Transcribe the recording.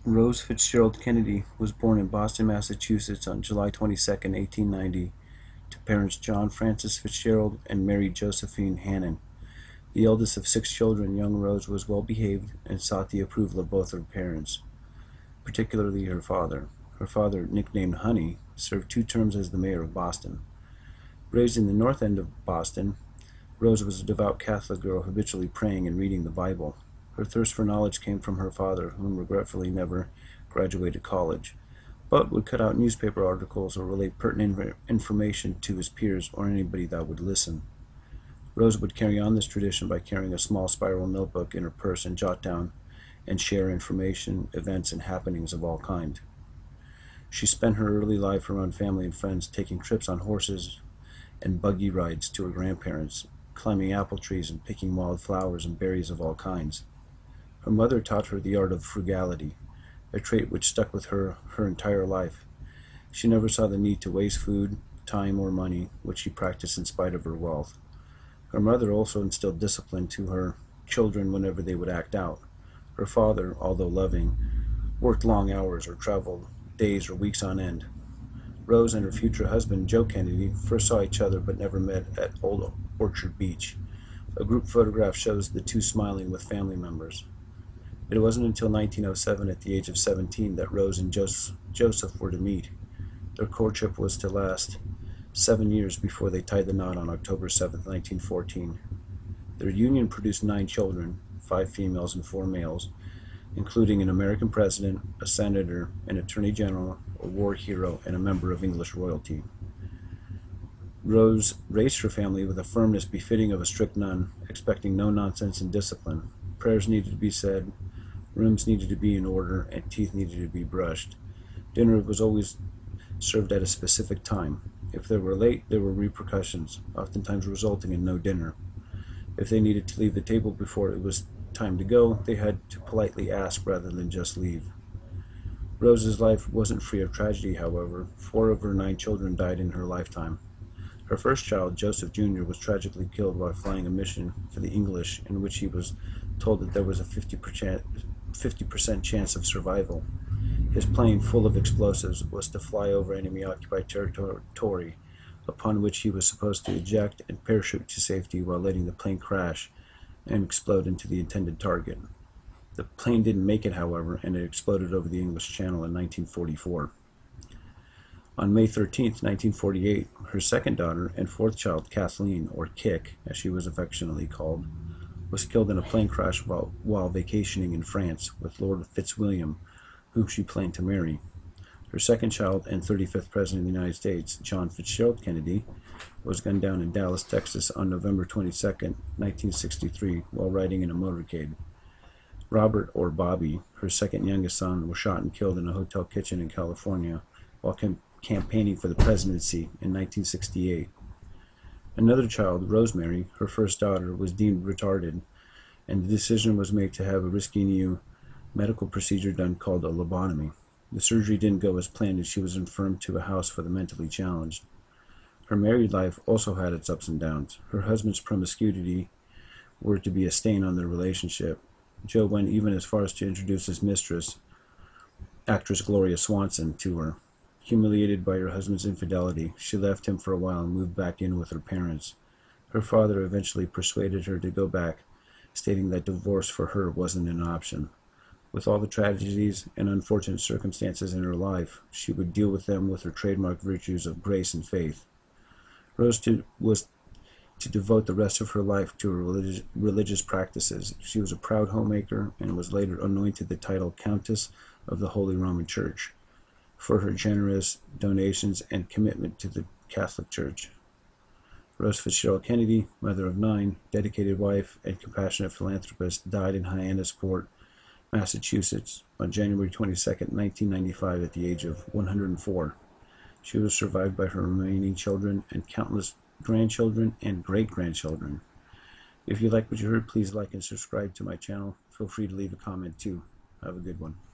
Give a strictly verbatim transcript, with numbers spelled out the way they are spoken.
Rose Fitzgerald Kennedy was born in Boston, Massachusetts on July twenty-second, eighteen ninety, to parents John Francis Fitzgerald and Mary Josephine Hannon. The eldest of six children, young Rose was well behaved and sought the approval of both her parents, particularly her father. Her father, nicknamed Honey, served two terms as the mayor of Boston. Raised in the north end of Boston, Rose was a devout Catholic girl habitually praying and reading the Bible. Her thirst for knowledge came from her father, whom regretfully never graduated college, but would cut out newspaper articles or relate pertinent information to his peers or anybody that would listen. Rose would carry on this tradition by carrying a small spiral notebook in her purse and jot down and share information, events, and happenings of all kinds. She spent her early life around family and friends, taking trips on horses and buggy rides to her grandparents, climbing apple trees and picking wild flowers and berries of all kinds. Her mother taught her the art of frugality, a trait which stuck with her her entire life. She never saw the need to waste food, time, or money, which she practiced in spite of her wealth. Her mother also instilled discipline to her children whenever they would act out. Her father, although loving, worked long hours or traveled days or weeks on end. Rose and her future husband, Joe Kennedy, first saw each other but never met at Old Orchard Beach. A group photograph shows the two smiling with family members. It wasn't until nineteen oh seven, at the age of seventeen, that Rose and Joseph were to meet. Their courtship was to last seven years before they tied the knot on October seventh, nineteen fourteen. Their union produced nine children, five females and four males, including an American president, a senator, an attorney general, a war hero, and a member of English royalty. Rose raised her family with a firmness befitting of a strict nun, expecting no nonsense and discipline. Prayers needed to be said, rooms needed to be in order, and teeth needed to be brushed. Dinner was always served at a specific time. If they were late, there were repercussions, oftentimes resulting in no dinner. If they needed to leave the table before it was time to go, they had to politely ask rather than just leave. Rose's life wasn't free of tragedy, however. Four of her nine children died in her lifetime. Her first child, Joseph Junior, was tragically killed while flying a mission for the English, in which he was told that there was a fifty percent chance of survival. His plane, full of explosives, was to fly over enemy-occupied territory, upon which he was supposed to eject and parachute to safety while letting the plane crash and explode into the intended target. The plane didn't make it, however, and it exploded over the English Channel in nineteen forty-four. On May thirteenth, nineteen forty-eight, her second daughter and fourth child, Kathleen, or Kick, as she was affectionately called, was killed in a plane crash while, while vacationing in France with Lord Fitzwilliam, whom she planned to marry. Her second child and thirty-fifth President of the United States, John Fitzgerald Kennedy, was gunned down in Dallas, Texas on November twenty-second, nineteen sixty-three, while riding in a motorcade. Robert, or Bobby, her second youngest son, was shot and killed in a hotel kitchen in California while cam campaigning for the presidency in nineteen sixty-eight. Another child, Rosemary, her first daughter, was deemed retarded, and the decision was made to have a risky new medical procedure done called a lobotomy. The surgery didn't go as planned, and she was infirmed to a house for the mentally challenged. Her married life also had its ups and downs. Her husband's promiscuity were to be a stain on their relationship. Joe went even as far as to introduce his mistress, actress Gloria Swanson, to her. Humiliated by her husband's infidelity, she left him for a while and moved back in with her parents. Her father eventually persuaded her to go back, stating that divorce for her wasn't an option. With all the tragedies and unfortunate circumstances in her life, she would deal with them with her trademark virtues of grace and faith. Rose to, was to devote the rest of her life to her religious, religious practices. She was a proud homemaker and was later anointed the title Countess of the Holy Roman Church for her generous donations and commitment to the Catholic Church. Rose Fitzgerald Kennedy, mother of nine, dedicated wife, and compassionate philanthropist, died in Hyannisport, Massachusetts, on January twenty-second, nineteen ninety-five, at the age of one hundred four. She was survived by her remaining children and countless grandchildren and great-grandchildren. If you like what you heard, please like and subscribe to my channel. Feel free to leave a comment too. Have a good one.